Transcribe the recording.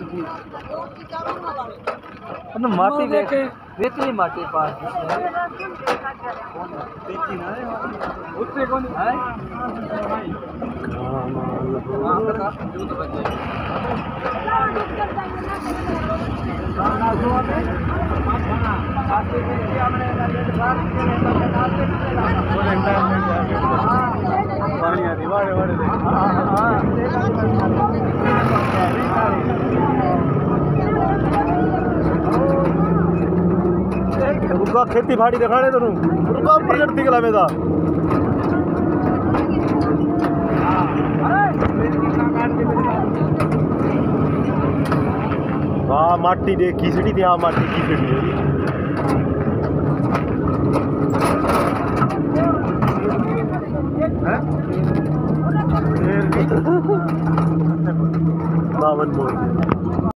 माटी देखे रेतली माटी पास उससे कौन है रुका खेती बाड़ी दिखाने तो रुका प्रोजेक्ट दिखला में था हाँ माटी देख खींचड़ी थी हाँ माटी खींचड़ी है बावन बोल